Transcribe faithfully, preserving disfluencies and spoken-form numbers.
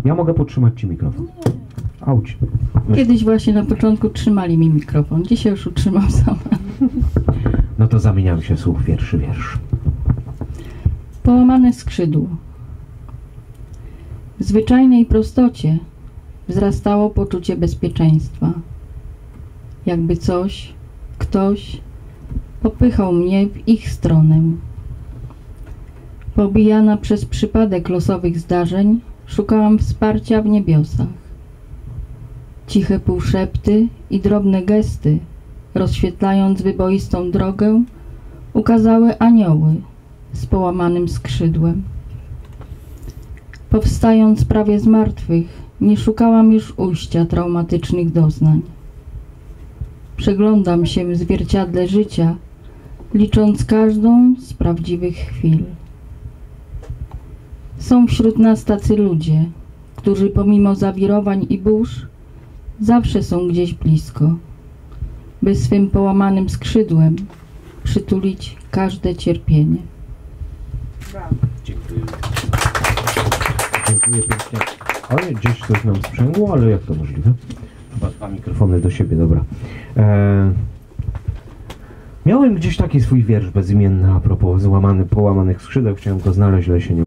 Ja mogę podtrzymać ci mikrofon. Auć. Kiedyś właśnie na początku trzymali mi mikrofon. Dzisiaj już utrzymam sama. No to zamieniam się słuch wierszy wiersz. Połamane skrzydło. W zwyczajnej prostocie wzrastało poczucie bezpieczeństwa. Jakby coś, ktoś popychał mnie w ich stronę. Pobijana przez przypadek losowych zdarzeń, szukałam wsparcia w niebiosach. Ciche półszepty i drobne gesty, rozświetlając wyboistą drogę, ukazały anioły z połamanym skrzydłem. Powstając prawie z martwych, nie szukałam już ujścia traumatycznych doznań. Przeglądam się w zwierciadle życia, licząc każdą z prawdziwych chwil. Są wśród nas tacy ludzie, którzy pomimo zawirowań i burz zawsze są gdzieś blisko, by swym połamanym skrzydłem przytulić każde cierpienie. Dziękuję. Dziękuję pięknie. Oj, gdzieś coś nam sprzęgło, ale jak to możliwe? Chyba dwa mikrofony do siebie, dobra. Eee, miałem gdzieś taki swój wiersz bezimienny a propos złamany, połamanych skrzydeł. Chciałem go znaleźć, ale się nie